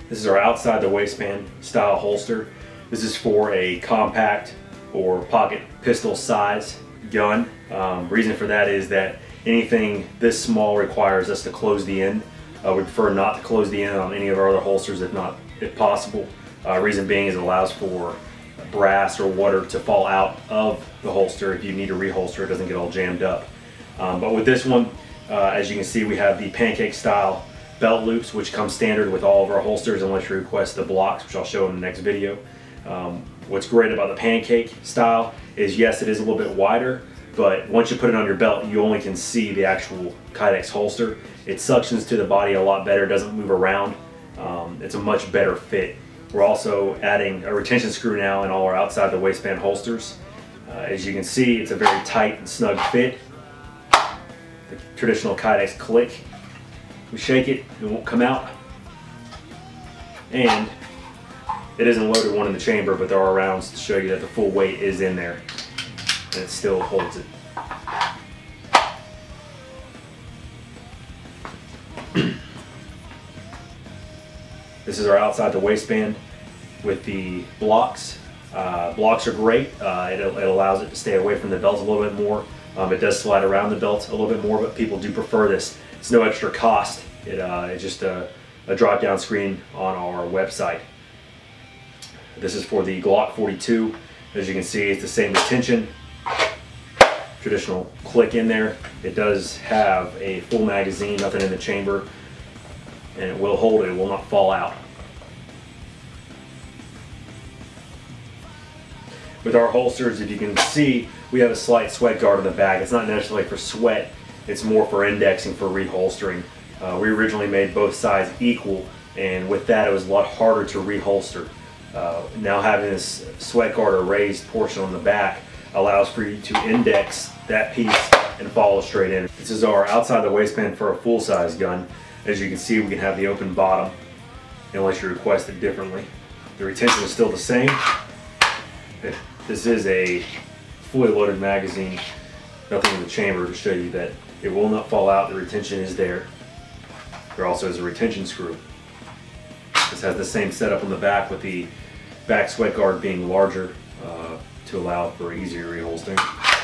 This is our outside the waistband style holster. This is for a compact or pocket pistol size gun. Reason for that is that anything this small requires us to close the end. We prefer not to close the end on any of our other holsters if possible. Reason being is it allows for brass or water to fall out of the holster. If you need to reholster, it doesn't get all jammed up. But with this one, as you can see, we have the pancake style belt loops, which come standard with all of our holsters unless you request the blocks, which I'll show in the next video. What's great about the pancake style is, yes, it is a little bit wider, but once you put it on your belt, you only can see the actual Kydex holster. It suctions to the body a lot better, doesn't move around. It's a much better fit. We're also adding a retention screw now in all our outside the waistband holsters. As you can see, it's a very tight and snug fit. The traditional Kydex click. We shake it, it won't come out. And it isn't loaded one in the chamber, but there are rounds to show you that the full weight is in there and it still holds it. This is our outside the waistband with the blocks. Blocks are great. It allows it to stay away from the belt a little bit more. It does slide around the belt a little bit more, but people do prefer this. It's no extra cost. It's just a drop-down screen on our website. This is for the Glock 42. As you can see, it's the same retention. Traditional click in there. It does have a full magazine, nothing in the chamber, and it will hold it. It will not fall out. With our holsters, if you can see, we have a slight sweat guard on the back. It's not necessarily for sweat, it's more for indexing for reholstering. We originally made both sides equal, and with that it was a lot harder to reholster. Now having this sweat guard or raised portion on the back allows for you to index that piece and follow straight in. This is our outside the waistband for a full-size gun. As you can see, we can have the open bottom unless you request it differently. The retention is still the same. This is a fully loaded magazine, nothing in the chamber to show you that it will not fall out. The retention is there. There also is a retention screw. This has the same setup on the back with the back sweat guard being larger to allow for easier reholstering.